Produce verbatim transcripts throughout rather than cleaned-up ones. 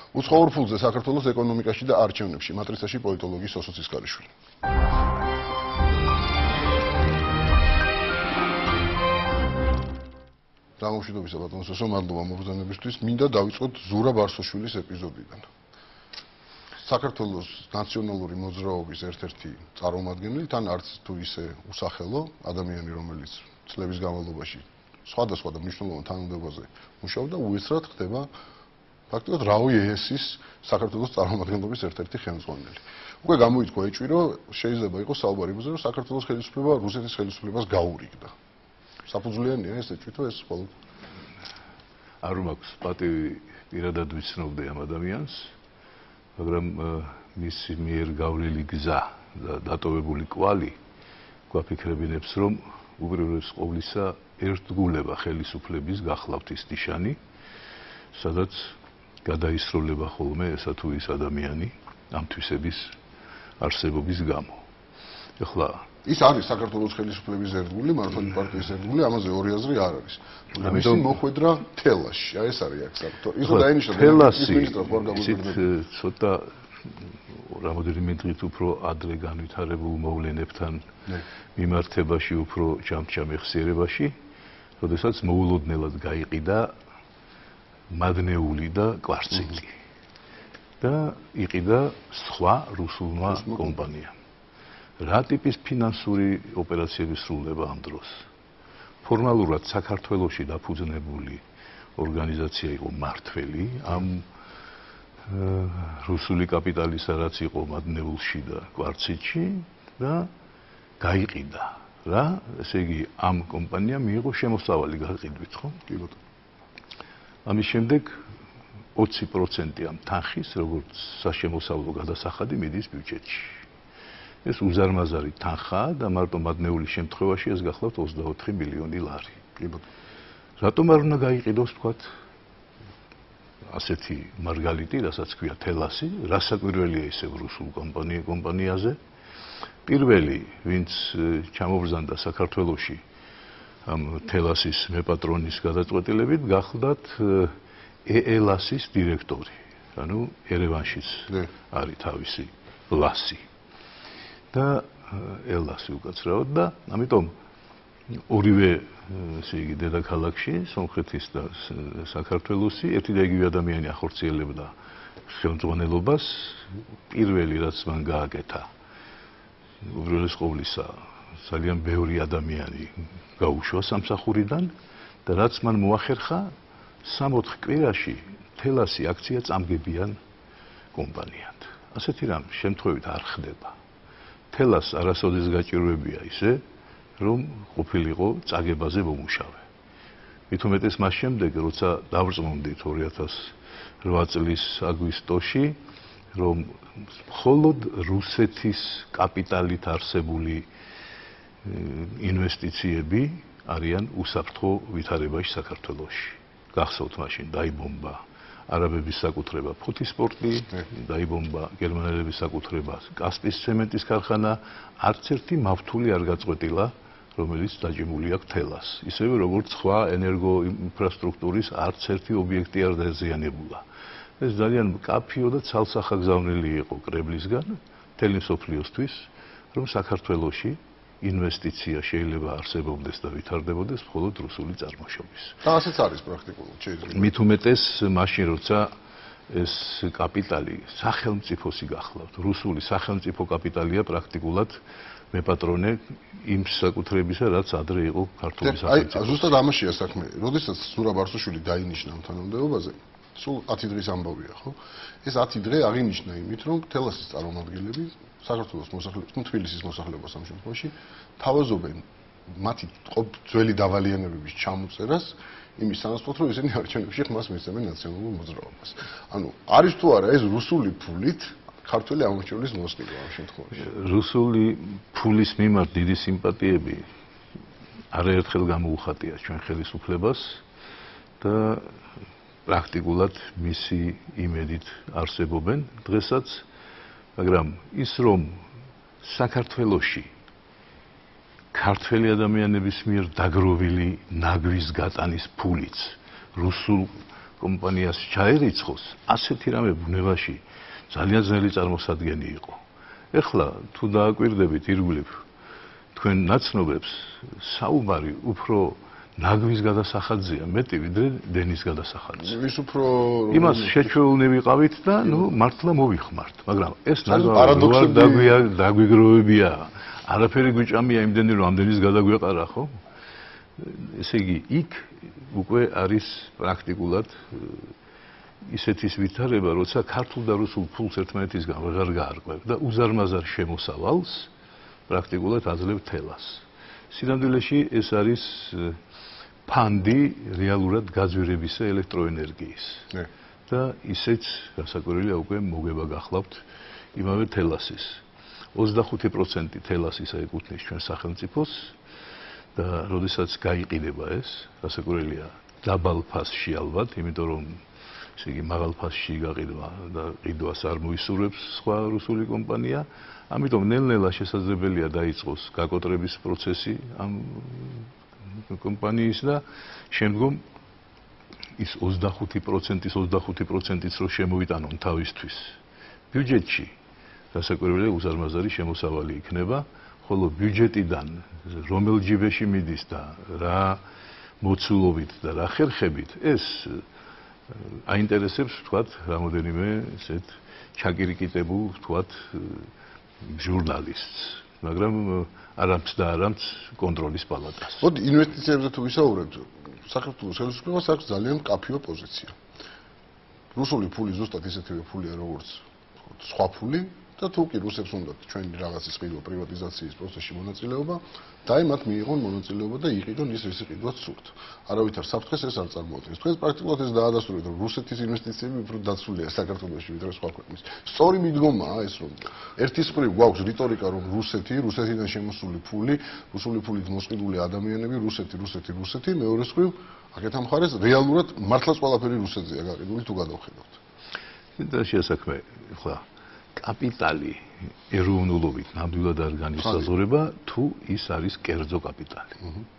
უცხოურ ფულზე საქართველოს ეკონომიკაში და არჩევნებში მატრიცაში პოლიტოლოგი სოსო ცისკარიშვილი. დამოუკიდებლობისა ბატონო სოსო, მადლობა მოგზაურობისთვის. მინდა დავიწყოთ ზურაბ არსოშვილის ეპიზოდიდან. საქართველოს ნაციონალური მოძრაობის ერთ-ერთი წარმომადგენელი, თან არც თუ ისე უსახელო ადამიანი, რომელიც წლების განმავლობაში სხვადასხვა და მნიშვნელოვან თანამდებობაზე მუშაობდა, უეცრად ხდება ფაქტობრივად რაო ეესის საქართველოს წარმომადგენლობის ერთ-ერთი ხელმძღვანელი. უკვე გამოითქვა ეჭვი, რომ შეიძლება იყოს საუბარი იმაზე, რომ საქართველოს ხელისუფლება რუსეთის ხელისუფლებას გაურიგდა. საფუძვლიანია ეს ეჭვი თუ ეს მხოლოდ არ მაქვს პატივი პირადად ვიცნობდი ამ ადამიანს, მაგრამ მისი მიერ გავლილი გზა და დატოვებული კვალი გვაფიქრებინებს, რომ უპირველეს ყოვლისა ერთგულება ხელისუფლების გახლავთ ის ნიშანი, სადაც გადაისროლება ხოლმე ესა თუ ის ადამიანი ამ თვისების არსებობის გამო. ეხლა ის არის საქართველოს ხელისუფლების ერთგული, მართლმადიდებელი პარტიის ერთგული, ამაზე ორი აზრი არ არის. ამიტომ მოხვედრა თელასში, აი ეს არის აქ საერთოდ. იხო დაინიშნა თელასი. ისიც ცოტა რამოდენიმე დღით უფრო ადრე განვითარებულ მოვლენებთან მიმართებაში, უფრო ჯამჯამ ეხსიერებაში, როდესაც მოულოდნელად გაიყიდა მადნეული და კვარციტი. და იყიდა სხვა რუსულმა კომპანიამ. რა ტიპის ფინანსური ოპერაციები სრულდება ამ დროს? ფორმალურად საქართველოში დაფუძნებული ორგანიზაცია იყო მართველი ამ რუსული კაპიტალისა, რაც იყო მადნეულში და კვარციტში და გაიყიდა რა, ესე იგი ამ კომპანიამ მიიღო შემოსავალი გაყიდვით, ხო? კი ბატონო. ამის შემდეგ ოცი პროცენტი ამ თანხის, როგორც საშემოსავლო გადასახადი მიდის ბიუჯეტში. ეს უზარმაზარი თანხაა და მარტო მადნეულის შემთხვევაში ეს გახლავთ ოცდაოთხი მილიონი ლარი. კი ბატონო. რატომ არ უნდა გაიყიდოს თქვათ ასეთი მარგალიტი, რასაც ქვია თელასი, რასაკვირველია ისევ რუსულ კომპანია კომპანიაზე. პირველი, ვინც ჩამობრძანდა საქართველოში ამ თელასის მეპატრონის გადაწყვეტილებით, გახლდათ ეელასის დირექტორი. ანუ ერევანშიც არის თავისი ლასი. და ელასი უკაცრავად და ამიტომ ორივე ესე იგი დედაქალაქში სომხეთის და საქართველოსი ერთი და იგივე ადამიანი ახორციელებდა ხელმძღვანელობას. პირველი რაც მან გააკეთა უპირველეს ყოვლისა ძალიან ბევრი ადამიანი გაუშვა სამსახურიდან და რაც მან მოახერხა სამოთხ კვირაში თელასი აქცია წამგებიან კომპანიად. ასეთი რამ შემთხვევით არ ხდება. თელას არასოდეს გაჭირვებია ისე, რომ ყოფილიყო წაგებაზე მომუშავე. მით უმეტეს მას შემდეგ, როცა დავრწმუნდით ორი ათას რვა წლის აგვისტოში, რომ მხოლოდ რუსეთის კაპიტალით არსებული ინვესტიციები არიან უსაფრთხო ვითარებაში საქართველოში. გახსოვთ მაშინ დაიბომბა არაბების საკუთრება ფოთის პორტი, დაიბომბა გერმანელების საკუთრება კასპიის ცემენტის ქარხანა, არც ერთი მავთული არ გაწყვეტილა, რომელიც დაჭიმული აქვს თელას. ისევე როგორც სხვა ენერგო ინფრასტრუქტურის არც ერთი ობიექტი არ დაზიანებულა. ეს ძალიან მკაფიო და ცალსახაგზავნილი იყო კრემლისგან მთელი მსოფლიოსთვის, რომ საქართველოში ინვესტიცია შეიძლება არსებობდეს და ვითარდებოდეს მხოლოდ რუსული წარმოშობის. და ასეც არის პრაქტიკულად შეიძლება. მით უმეტეს მაშინ, როცა ეს კაპიტალი სახელმწიფოსი გახლავთ. რუსული სახელმწიფო კაპიტალია პრაქტიკულად მეპატრონე იმ საკუთრებისა, რაც ადრე იყო ქართული სახელმწიფო. აი, ზუსტად ამაშია საქმე. როდესაც ზურაბ არსოშვილი დაინიშნა თანამდებობაზე, სულ ათი დღის ამბავია, ხო? ეს ათი დღე აღინიშნა იმით, რომ თელასის წარმომადგენლები საქართველოს მოსახლეობას, ну თბილისის მოსახლეობას ამ შემთხვევაში თავაზობენ მათი ძველი დავალიანებების ჩამოწერას იმის სანაცვლოდ, რომ ისინი არჩევნებში ხმას მისცემენ ნაციონალურ მოძრაობას. ანუ არის თუ არა ეს რუსული ფულით ქართული აღმოჩენლის მოსყიდვა ამ შემთხვევაში. რუსული ფულის მიმართ დიდი სიმპათიები არაერთხელ გამოუხატია ჩვენ ხელისუფლებას და პრაქტიკულად მისი იმედით არსებობენ დღესაც. მაგრამ ის რომ საქართველოში ქართველი ადამიანების მიერ დაგროვილი ნაგვის გატანის ფულიც რუსულ კომპანიას ჩაერიცხოს, ასეთი რამე ბუნებაში ძალიან ძნელი წარმოსადგენი იყო. ეხლა თუ დააკვირდებით ირგვლივ თქვენ ნაცნობებს, საუბარი უფრო ნაგვის გადასახადზეა მეტი ვიდრე დენის გადასახადზე. ის უფრო იმას შეჩვეულნი ვიყავით და ნუ მართლა მოვიხმართ, მაგრამ ეს ნაგვა დაგვიგროვებია. არაფერი გვიჭამია იმდენი რომ ამდენის გადაგვეყარა, ხო? ესე იგი, იქ უკვე არის პრაქტიკულად ისეთის ვითარება, როცა ქართულ და რუსულ ფულს ერთმანეთისგან ვეღარ გაარკვევ და უზარმაზარ შემოსავალს პრაქტიკულად აძლევ თელას. სინამდვილეში ეს არის ფანდი რეალურად გაძვირებისა ელექტროენერგიის. და ისეც გასაკვირველია უკვე მოგება გახლავთ იმავე თელასის. ოცდახუთი პროცენტი თელასისა ეკუთვნის ჩვენ სახელმწიფოს და როდესაც გაიყიდება ეს, გასაკვირველია დაბალ ფასში ალბათ, იმიტომ რომ ესე იგი მაღალ ფასში გაყიდვა და ყიდვას არ მოისურვებს სხვა რუსული კომპანია, ამიტომ ნელ-ნელა შესაძლებელია დაიწყოს გაკოტრების პროცესი ამ კომპანიის და შემდგომ ის ოცდახუთი პროცენტის ოცდახუთი პროცენტიც რო შემოვიტანონ თავისთვის ბიუჯეტში, გასაკვირველია უზარმაზარი შემოსავალი იქნება, ხოლო ბიუჯეტიდან რომელ ჯიბეში მიდის და რა მოცულობით და რა ხერხებით ეს აინტერესებს თქვათ რამოდენიმე ესეთ ჩაკირიკიტებულ თქვათ ჟურნალისტს, მაგრამ არამც და არამც კონტროლის პალატას. მოდი ინვესტიციებზე თუ ვისაუბრებთ, საქართველოს ხელისუფლებას აქვს ძალიან მკაფიო პოზიცია. რუსული ფული ზუსტად ისეთივე ფულია როგორც სხვა ფული და თუ კი რუსებს უნდათ ჩვენი რაღაცის ყიდვა პრივატიზაციის პროცესში მონაწილეობა, დაი მათ მიიღონ მონაწილეობა და იყიდონ ის რის იყიდვაც სურთ. არავითარ საფრთხეს ეს არ წარმოადგენს. თქვენ პრაქტიკულად ეს დაადასტურეთ, რომ რუსეთის ინვესტიციები უფრო დაცულია საქართველოში ვიდრე სხვა ქვეყნის. სწორი მიდგომაა ეს, რომ ერთის მხრივ გვაქვს რიტორიკა, რომ რუსეთი, რუსეთიდან შემოსული ფული, რუსული ფულით მოსყიდული ადამიანები, რუსეთი, რუსეთი, რუსეთი, მეორე მხრივ აქეთ ამ მხარეს რეალურად მართლაც ყველაფერი რუსეთზეა გაყიდული თუ გადავხედავთ. და შეასაქმე, ხო კაპიტალი ეროვნულობით ნამდვილად არ განისაზღვრება თუ ის არის კერძო კაპიტალი.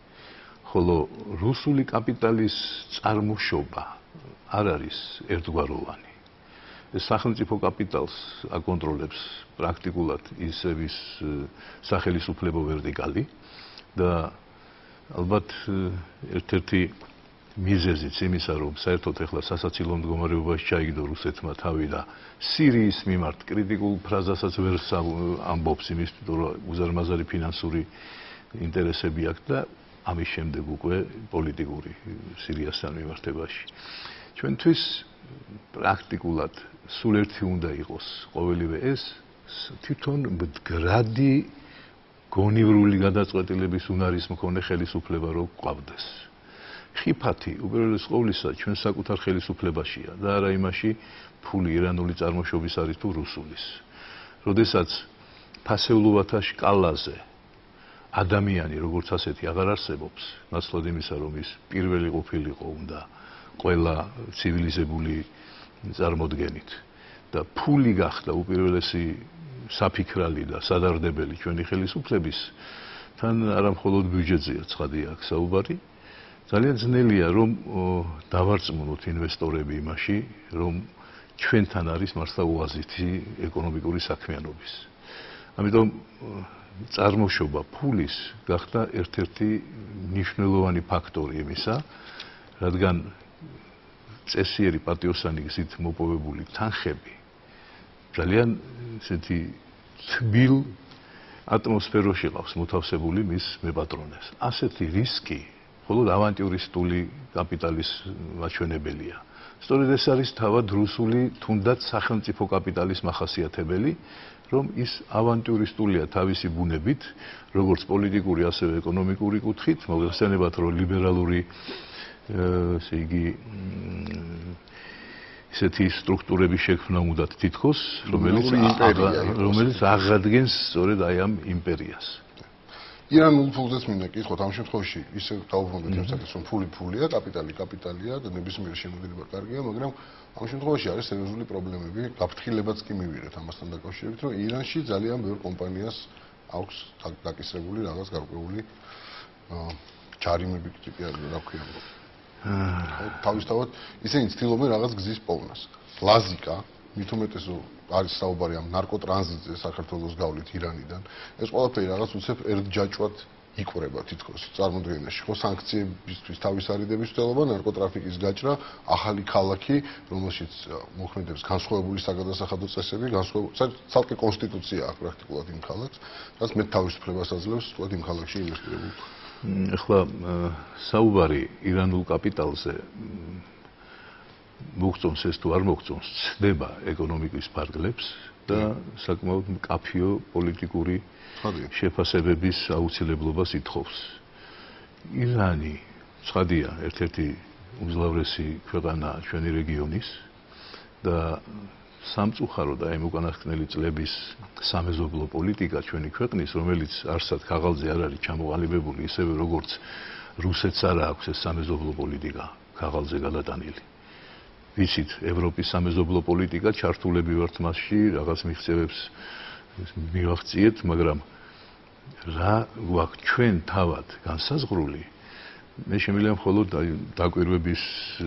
ხოლო რუსული კაპიტალის წარმოშობა არ არის ერთგვაროვანი. ეს სახელმწიფო კაპიტალს აკონტროლებს პრაქტიკულად ისევის სახელისუფლებო ვერტიკალი და ალბათ ერთ-ერთი მიზეზიც იმისა, რომ საერთოდ ეხლა სასაცილო მდგომარეობაში ჩაიგდო რუსეთმა თავი და სირიის მიმართ კრიტიკულ ფრაზასაც ვერ ამბობს იმის, რომ უზარმაზარი ფინანსური ინტერესები აქვს და ამის შემდეგ უკვე პოლიტიკური სირიასთან მიმართებაში. ჩვენთვის პრაქტიკულად სულ ერთი უნდა იყოს ყოველივე ეს თვითონ მდგრადი გონივრული გადაწყვეტილების უნარის მქონე ხელისუფლება რო გვყავდეს. ხიფათი უპირველეს ყოვლისა ჩვენ საკუთარ ხელისუფლებაშია და არა იმაში ფული ირანული წარმოშობის არის თუ რუსულის. როდესაც ფასეულობათა სკალაზე ადამიანი როგორც ასეთი აღარ არსებობს, ნაცვლად იმისა, რომ ის პირველი ყოფილიყო უნდა ყველა ცივილიზებული წარმოდგენით და ფული გახდა უპირველესი საფიქრალი და სადარდებელი ჩვენი ხელისუფლების, თან არა მხოლოდ ბიუჯეტზეა ცხადია აქ საუბარი. ძალიან ძნელია რომ დავარწმუნოთ ინვესტორები იმაში, რომ ჩვენთან არის მართლა ოაზიტი ეკონომიკური საქმიანობის. ამიტომ წარმოშობა ფულის გახდა ერთ-ერთი მნიშვნელოვანი ფაქტორი იმისა, რადგან წესიერი პატიოსანი გზით მოპოვებული თანხები ძალიან ესეთი თბილ ატმოსფეროში ყავს მოთავსებული მის მეპატრონეს. ასეთი რისკი მხოლოდ ავანტიურისტული კაპიტალის მაჩვენებელია. სწორედ ეს არის თავად რუსული თუნდაც სახელმწიფო კაპიტალის მახასიათებელი, რომ ის ავანტიურისტულია თავისი ბუნებით, როგორც პოლიტიკური, ასევე ეკონომიკური კუთხით, მოგეხსენებათ, რომ ლიბერალური ესე იგი ისეთი სტრუქტურების შექმნა უნდათ თითქოს, რომელიც რომელიც აღადგენს სწორედ აი ამ იმპერიას. ირანულ ფულზეც მინდა კითხოთ, ამ შემთხვევაში ისე დავუბრუნდეთ იმ საკითხს, რომ ფული ფულია, კაპიტალი კაპიტალია და ნებისმიერი შემოქმედება კარგია, მაგრამ ამ შემთხვევაში არის სერიოზული პრობლემები, გაფრთხილებაც კი მივიღეთ ამასთან დაკავშირებით, რომ ირანში ძალიან ბევრ კომპანიას აქვს დაკისრებული რაღაც გარკვეული ჯარიმები კი რა ქვია. თავისთავად ისინი ცდილობენ რაღაც გზის პოვნას. ლაზიკა, მით უმეტეს არის საუბარი ამ ნარკოტრანზიტზე საქართველოს გავლით ირანიდან. ეს ყველაფერი რაღაც უცებ ერთჯაჭვად იკვრება თითქოს წარმოდგენაში. ხო, სანქციებისთვის თავის არიდების მცდელობა, ნარკოტრაფიკის გაჭრა, ახალი ქალაქი, რომელშიც მოქმედებს განსხვავებული საგადასახადო წესები, განსხვავებული ცალკე კონსტიტუცია აქვს პრაქტიკულად იმ ქალაქს, რაც მე თავისუფლებას აძლევს თქო იმ ქალაქში ინვესტირებულ. ახლა საუბარი ირანულ კაპიტალზე მოგწონს ეს თუ არ მოგწონს, ცდება ეკონომიკის ფარგლებს და საკმაოდ მკაფიო პოლიტიკური შეფასებების აუცილებლობას ითხოვს. ირანი ცხადია, ერთ-ერთი უმძლავრესი ქვეყანა ჩვენი რეგიონის და სამწუხაროდ აი უკანასკნელი წლების სამეზობლო პოლიტიკა ჩვენი ქვეყნის, რომელიც არსად ქაღალდზე არ არის ჩამოყალიბებული, ისევე როგორც რუსეთს არ აქვს ეს სამეზობლო პოლიტიკა ქაღალდზე გადატანილი. ვიცით, ევროპის სამეზობლო პოლიტიკა ჩართულები ვართ მასში, რაღაც მიღწევებს მივაღწიეთ, მაგრამ რა გვაქვს ჩვენ თავად განსაზღვრული? მე შემიძლია მხოლოდ დაკვირვების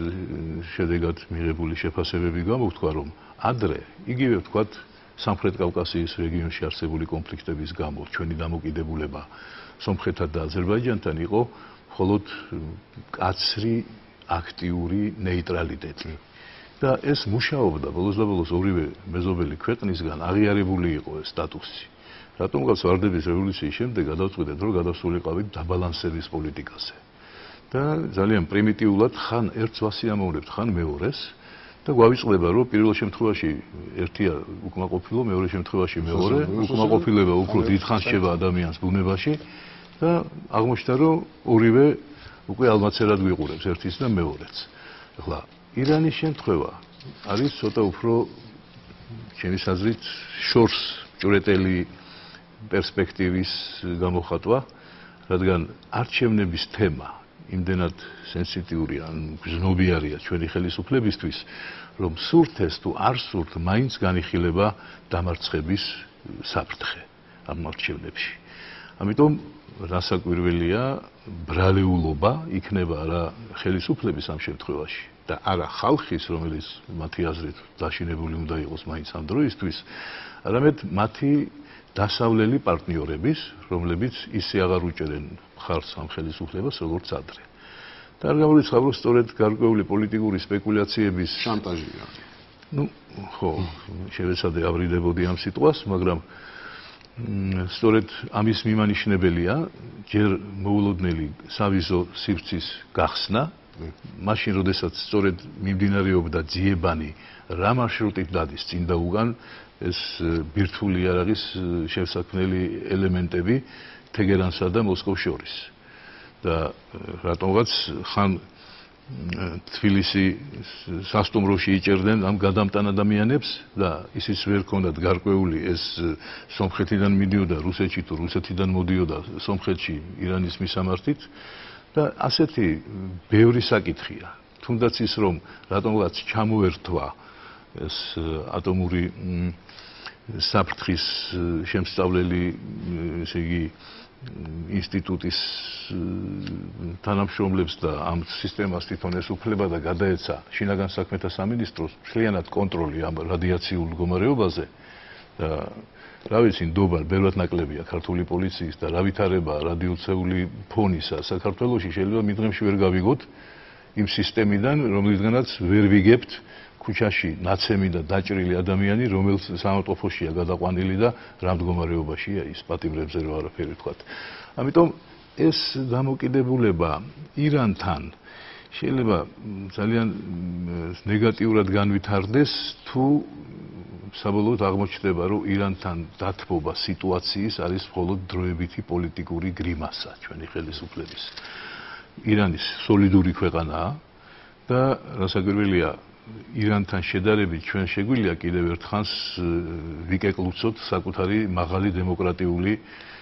შედეგად მიღებული შეფასებები გამოვთქვა, რომ ადრე, იგივე ვთქვათ, სამხრეთ კავკასიის რეგიონში არსებული კონფლიქტების გამო ჩვენი დამოკიდებულება სომხეთთან და აზერბაიჯანთან იყო მხოლოდ მკაცრი აქტიური ნეიტრალიტეტი. და ეს მუშაობდა ბოლოს და ბოლოს ორივე მეზობელი ქვეყნისგან აღიარებული იყო ეს სტატუსი. რატომღაც ვარდების რევოლუციის შემდეგ გადავწყვეტეთ, რომ გადავსულიყავით დაბალანსების პოლიტიკაზე. და ძალიან პრიმიტიულად ხან ერთს ვასიამოვნებთ, ხან მეორეს და გვავიწყდება, რომ პირველ შემთხვევაში ერთია უკმაყოფილო, მეორე შემთხვევაში მეორე, უკმაყოფილება უფრო დიდხანს შევა ადამიანს ბუნებაში და აღმოჩნდა, რომ ორივე უკვე ალმაცერად გვიყურებს ერთის და მეორეც. ახლა ირანის შემთხვევა არის ცოტა უფრო ჩემი აზრით შორს ჭვრეტელი პერსპექტივის გამოხატვა, რადგან არჩევნების თემა იმდენად სენსიტიურია, ან გზნობიარია ჩვენი ხელისუფლებისთვის, რომ სურთ ეს თუ არ სურთ, მაინც განიხილება დამარცხების საფრთხე ამ არჩევნებში. ამიტომ რასაკვირველია, ბრალეულობა იქნება არა ხელისუფლების ამ შემთხვევაში და არა ხალხის, რომელიც მათი აზრით დაშინებული უნდა იყოს მაინც ამ დროისთვის, არამედ მათი დასავლელი პარტნიორების, რომლებიც ისე აღარ უჭერენ მხარს ამ ხელისუფლებას, როგორც ადრე. და არ გამორიცხავ, სწორედ გარკვეული პოლიტიკური სპეკულაციების შანტაჟია. ну, ხო, შევეცადე ავრიდებოდი ამ სიტყვას, მაგრამ სწორედ ამის მიმანიშნებელია ჯერ მოულოდნელი სავიზო სივრცის გახსნა, მაშინ როდესაც სწორედ მიმდინარეობდა ძიებანი რა მარშრუტით დადის წინ და უგან ეს ბირთვული არ არის შევსაქმნელი ელემენტები თეგერანსა და მოსკოვს შორის. და რატომღაც ხან თბილისი სასტუმროში იჭერდნენ ამ გადამტან ადამიანებს და ისიც ვერ ქონდათ გარკვეული ეს სომხეთიდან მიდიოდა რუსეთში თუ რუსეთიდან მოდიოდა სომხეთში ირანის მისამართით და ასეთი ბევრი საკითხია. თუნდაც ის რომ რატომღაც ჩამოერთვა ეს ატომური საფრთხის შემსწავლელი, ესე იგი ინსტიტუტის თანამშრომლებს და ამ სისტემას თვითონ ეს უფლება და გადაეცა შინაგან საქმეთა სამინისტროს მთლიანად კონტროლი ამ რადიაციულ მდგომარეობაზე და რა ვიცი, ნდობა ბევრად ნაკლებია ქართული პოლიციის და რა ვითარება რადიოცეული ფონისა საქართველოში შეიძლება მით დღემში ვერ გავიგოთ იმ სისტემიდან, რომლისგანაც ვერ ვიგებთ ქუჩაში ნაცემი და დაჭრილი ადამიანი, რომელიც სამავტყოფოშია გადაყვანილი და რა მდგომარეობაშია ის პატიმრებზე რო არაფერი ვთქვათ. ამიტომ ეს დამოკიდებულება ირანთან შეიძლება ძალიან ნეგატიურად განვითარდეს, თუ საბოლოოდ აღმოჩნდება, რომ ირანთან დათბობა სიტუაციის არის მხოლოდ დროებითი პოლიტიკური გრიმასა ჩვენი ხელისუფლების. ირანის სოლიდური ქვეყანაა და რასაკვირველია ირანთან შედარებით ჩვენ შეგვიძლია კიდევ ერთხანს ვიკეკლუცოთ საკუთარი მაღალი დემოკრატიული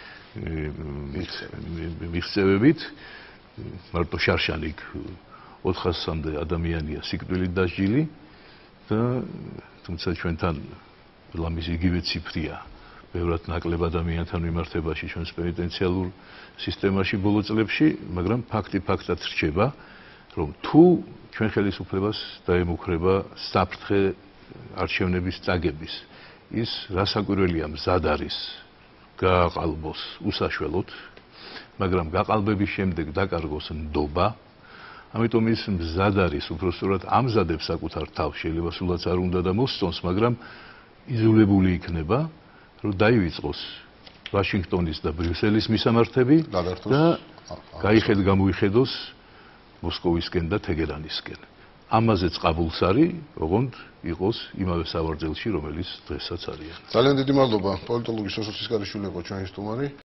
მიღწევებით. მარტო შარშანი ოთხასამდე ადამიანია სიკვდილით დასჯილი და თუმცა ჩვენთან ლამის იგივე ციფრია ბევრად ნაკლებ ადამიანთან მიმართებაში ჩვენს პენიტენციალურ სისტემაში ბოლო წლებში, მაგრამ ფაქტი ფაქტად რჩება, რომ თუ ჩვენ ხელისუფლებას დაემუქრება საფრთხე არჩევნების წაგების ის რასაკვირველია მზად არის გააყალბოს უსაშველოდ, მაგრამ გაყალბების შემდეგ დაკარგოს ნდობა. ამიტომ ის მზად არის, უბრალოდ ამზადებს საკუთარ თავს, შეიძლება სულაც არ უნდა და მოსწონს, მაგრამ იზოლებული იქნება, რომ დაივიწყოს ვაშინგტონის და ბრიუსელის მისამართები და გაიხედ გამოიხედოს მოსკოვისკენ და თეგერანისკენ. ამაზეც ყაბულს არის, ოღონდ იყოს იმავე სავარძელში, რომელიც დღესაც არიან. ძალიან დიდი მადლობა. პოლიტოლოგი სოსო ცისკარიშვილი იყო ჩვენი სტუმარი.